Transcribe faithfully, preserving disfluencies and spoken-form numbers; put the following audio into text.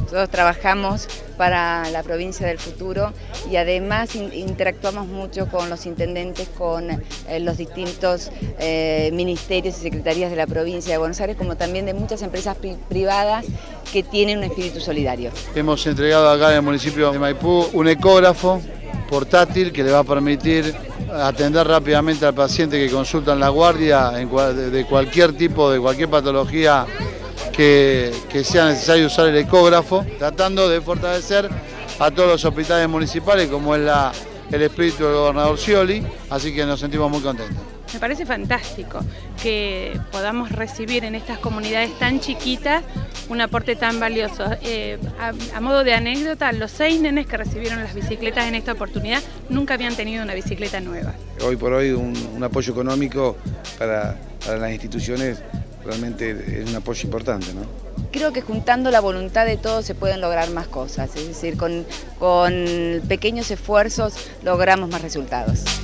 Nosotros trabajamos para la provincia del futuro y además in, interactuamos mucho con los intendentes, con eh, los distintos eh, ministerios y secretarías de la provincia de Buenos Aires, como también de muchas empresas pri privadas que tienen un espíritu solidario. Hemos entregado acá en el municipio de Maipú un ecógrafo portátil que le va a permitir atender rápidamente al paciente que consulta en la guardia en cual, de cualquier tipo, de cualquier patología que, que sea necesario usar el ecógrafo, tratando de fortalecer a todos los hospitales municipales como es la, el espíritu del gobernador Scioli, así que nos sentimos muy contentos. Me parece fantástico que podamos recibir en estas comunidades tan chiquitas un aporte tan valioso. Eh, a, a modo de anécdota, los seis nenes que recibieron las bicicletas en esta oportunidad nunca habían tenido una bicicleta nueva. Hoy por hoy un, un apoyo económico para, para las instituciones realmente es un apoyo importante, ¿no? Creo que juntando la voluntad de todos se pueden lograr más cosas, es decir, con, con pequeños esfuerzos logramos más resultados.